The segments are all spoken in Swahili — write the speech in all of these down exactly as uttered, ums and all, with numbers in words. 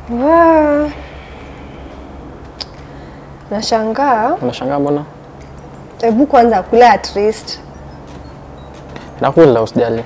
Wow. Nashangaa. Unashangaa mbona? Hebu kwanza kula at least. Nakula usijali.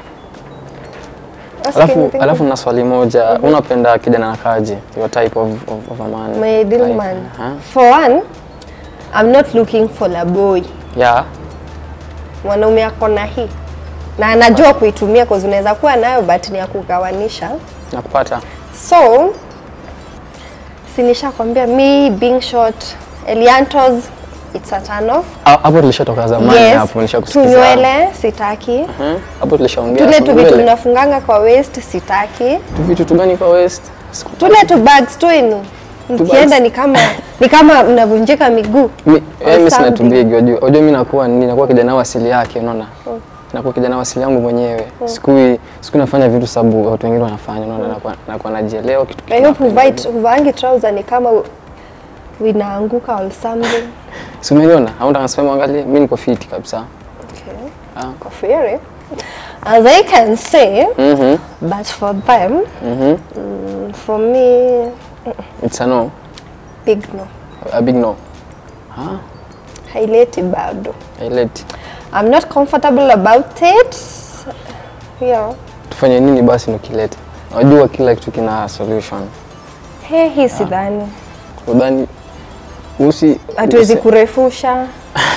Alafu alafu na swali moja, mm -hmm. Unapenda kijana nakaje? Your type of, of, of a man. My ideal like, man. Uh -huh. For one, I'm not looking for a boy. Yeah. Mwanaume yako na hii. Na anajua kuitumia kwa unaweza kuwa nayo but ni ya kugawanisha. Nakupata. So, sinisha kwambia me being short, Eliantos, it's a turn off. Hapo tulishatoka zamani yes. Hapo nishakusikiza. Tunywele sitaki. Mhm. Uh -huh. Hapo tulishaongea. Tule tu vitu tunafunganga kwa waist sitaki. Tu vitu tu gani kwa waist? Tule tu bags tu inu. Ukienda ni kama ni kama mnavunjika miguu. Mimi sina tu big, unajua. Unajua mimi nakuwa ninakuwa kijana wa asili yake, unaona? Oh. Nakuwa kijana wa asili yangu mwenyewe. Oh. Siku siku nafanya vitu sababu watu wengine wanafanya, unaona? Nakuwa nakuwa najielewa kitu kitu. I hope white uvangi trouser ni kama winaanguka or something. Si umeniona? Haunda nasema angalia, mimi niko fit kabisa. Okay. Ah, kwa fair. As I can say, mhm. But for them, mhm. Mm, for me, it's a no. Big no. A big no. Huh? Haileti bado. Haileti. I'm not comfortable about it. Yeah. Tufanye nini basi nikilete? Unajua kila kitu kina solution. Hey, hii sidhani. Udhani usi hatuwezi kurefusha.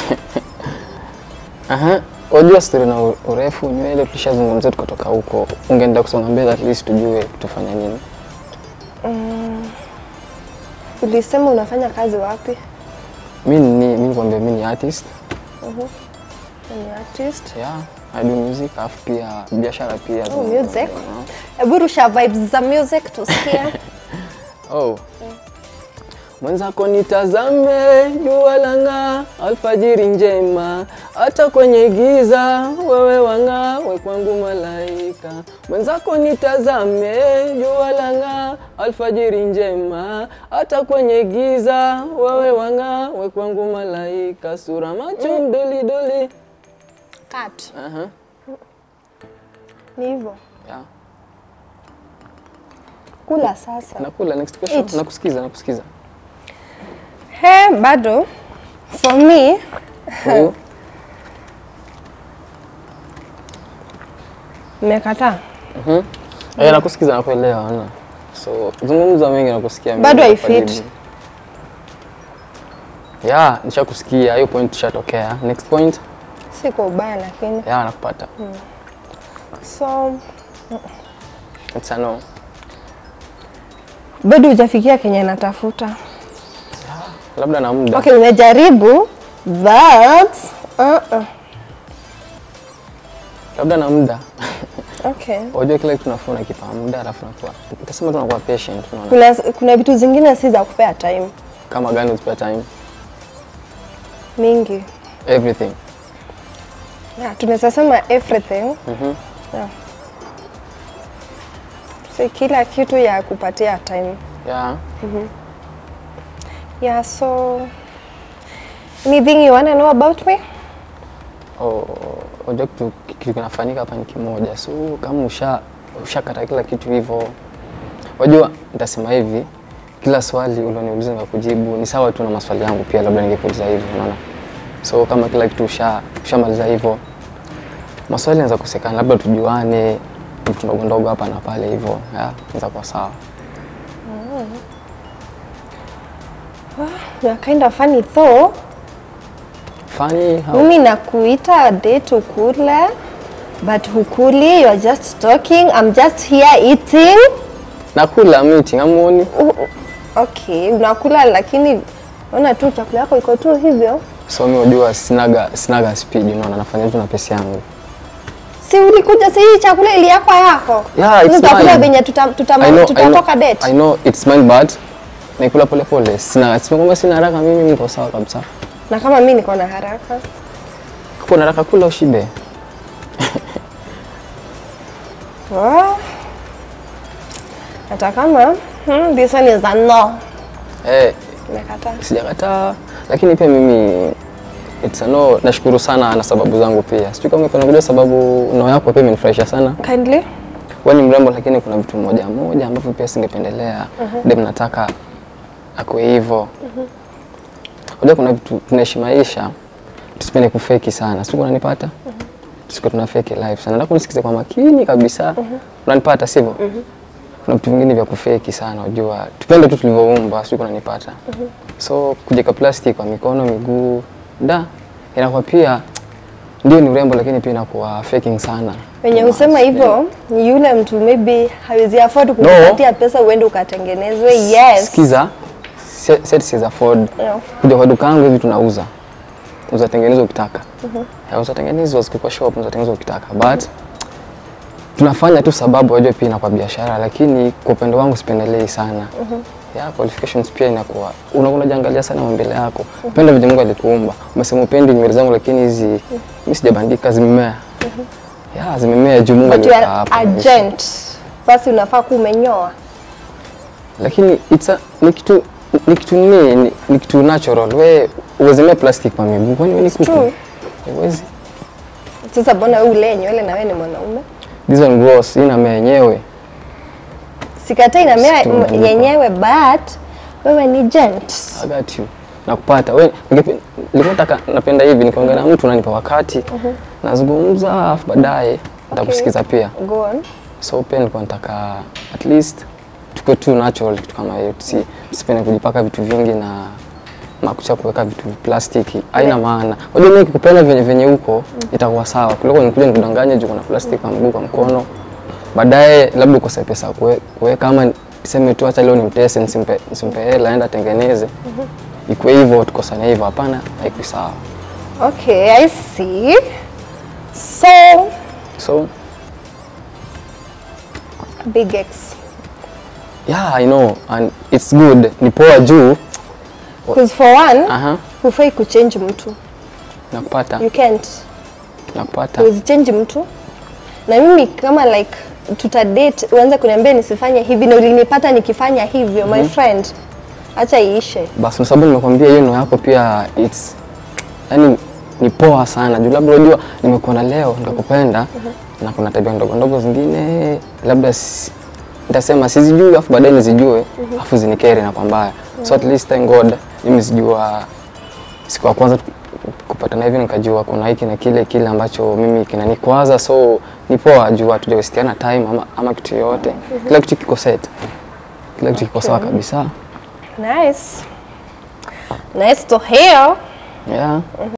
Aha. Unajua story na urefu nywele tulishazungumzia tukatoka huko. Ungeenda kusonga mbele at least tujue tufanya nini. Mm. Ulisema unafanya kazi wapi? Mimi ni mimi kwambia mimi ni artist. Mhm. Uh ni artist? Yeah, I do music, afu pia biashara pia. Oh, music. Ebru rusha vibes za music tusikie. Oh. Yeah. Mwenzako nitazame jua langa alfajiri njema hata kwenye giza wewe wanga we kwangu malaika. Mwenzako nitazame jua langa alfajiri njema hata kwenye giza wewe wanga we kwangu malaika. Sura macho mm. doli doli cut. Aha. Uh -huh. Ni hivyo. Yeah. Kula sasa. Nakula next question. It. Nakusikiza nakusikiza. He, bado, for me, oh. Mmekataa. Mhm. Mm eh, nakusikiza na kuelewa ana. So, zungumza mengi nakusikia mimi. Bado I fit. Yeah, nishakusikia hiyo point tushatokea. Next point? Siko ubaya lakini. Yeah, nakupata. Hmm. So, it's a no. Bado hujafikia Kenya natafuta. Labda na muda. Okay, umejaribu but uh -uh. Labda na muda. Okay. Unajua kila kitu tunafuna kipa muda alafu nakuwa. Utasema tunakuwa patient unaona. Kuna kuna vitu zingine si za kupea time. Kama gani uzipea time? Mingi. Everything. Yeah, tunaweza sema everything. Mhm. Mm yeah. Si kila kitu ya kupatia time. Yeah. Mhm. Mm yeah, so anything you want to know about me? Oh, unajua kitu kitu kinafanyika hapa ni kimoja. So kama usha ushakata kila kitu hivyo. Unajua nitasema hivi, kila swali ulioniuliza na kujibu ni sawa tu na maswali yangu pia labda ningekuuliza hivi unaona. So kama kila kitu usha ushamaliza hivyo, maswali yanaweza kusekana labda tujuane vitu ndogo ndogo hapa na pale hivyo. Yeah, inaweza kuwa sawa. Mm. Wow, you're kind of funny though. Funny how? Mimi nakuita date ukule, but hukuli, you're just talking. I'm just here eating. Nakula meeting, amuoni? Uh, okay, unakula lakini unaona tu chakula yako iko tu hivyo. So mimi unajua sinaga sinaga speed unaona nafanya vitu na pesa yangu. Si ulikuja si hii chakula ili yako yako. Yeah, it's mine. Tutakula venye tutatoka tuta date. I know it's mine but nikula pole pole. Sina sema kama sina haraka mimi niko sawa kabisa. Na kama mimi niko na haraka. Uko na haraka kula ushibe. Wow. Hata kama hmm, this one is a no. Eh, nimekataa. Sijakataa lakini pia mimi it's a no. Nashukuru sana na sababu zangu pia. Sijui kama kuna kujua sababu no yako pia imenifurahisha sana. Kindly. wewe ni mrembo lakini kuna vitu moja moja ambavyo pia singependelea dem nataka akwe hivyo. Unajua kuna vitu tunaishi maisha tusipende kufeki sana. Sio unanipata? Sio tuna fake life sana. Nataka unisikize kwa makini kabisa. Unanipata sivyo? Kuna vitu vingine vya kufeki sana unajua. Tupende tu tulivyoumba, sio unanipata? So kujeka plastic kwa mikono, miguu, da inakuwa pia ndio ni urembo lakini pia inakuwa faking sana. Wenye husema hivyo ni yule mtu maybe hawezi afford kukupatia no. pesa uende ukatengenezwe. Yes. Sikiza. Set siwezi afford. No. Kuja kwa duka yangu hivi tunauza. Unaweza tengeneza ukitaka. Mhm. Unaweza tengeneza kwa shop, unaweza tengeneza ukitaka. But tunafanya tu sababu wajue pia na kwa biashara lakini kwa upendo wangu sipendelei sana. Mhm. Yeah, qualifications pia inakuwa unaona unajiangalia sana mbele yako. Mm -hmm. Penda vile Mungu alikuumba. Umesema upendi nywele zangu lakini hizi mm -hmm. mimi sijabandika zimemea. Mm -hmm. Yeah, zimemea juu Mungu aliweka hapo. Agent. Basi unafaa kumenyoa. Lakini it's a ni kitu ni kitu ni ni kitu natural. Wewe uwezemea plastic kwa miguu. Kwani wewe ni kuku? Huwezi. Sasa bona wewe ule nywele na wewe ni mwanaume? These are gross, ina mea yenyewe. Sikatai na mea yenyewe but wewe ni gent. I got you. Nakupata. Wewe nilipotaka napenda hivi nikiongea na mtu unanipa wakati. Uh -huh. Nazungumza afu baadaye nitakusikiza okay. pia. Go on. So pia nilikuwa nataka at least tukue tu natural kitu kama hiyo. Tusi tusipende kujipaka vitu vingi na makucha kuweka vitu plastiki. Haina yeah. maana. Unajua mimi nikikupenda venye venye huko mm. itakuwa sawa. Kuliko nikuja nikudanganye juu kuna plastiki kwa mguu kwa mkono. Baadaye labda ukose pesa kuweka kama tuseme tu acha leo nimtese nisimpe nisimpe hela aenda tengeneze. Mhm. Mm iko hivyo tukosana hivyo hapana haiko sawa. Okay, I see. So so big X. Yeah, I know and it's good. Ni poa juu because for one, uh -huh. hufai kuchange mtu. Nakupata. You can't. Nakupata. Huwezi change mtu. Na mimi kama like tuta date uanze kuniambia nisifanye hivi na ulinipata nikifanya hivyo mm -hmm. my friend acha iishe. Basi sababu nimekwambia hiyo yako pia it's yani ni poa sana. Juu labda unajua nimekuona leo nikakupenda mm -hmm. na kuna tabia ndogo ndogo zingine labda nitasema sizijui afu baadaye nizijue mm -hmm. afu zinikere na kwa mbaya. Mm -hmm. So at least thank God nimesijua siku ya kwanza kupatana hivi nikajua kuna hiki na kile kile ambacho mimi kinanikwaza so ni poa juu watu hawajawestiana time ama, ama kitu yote. Mm -hmm. Kila kitu kiko set. Kila kitu kiko sawa kabisa. Nice. Nice to hear. Yeah.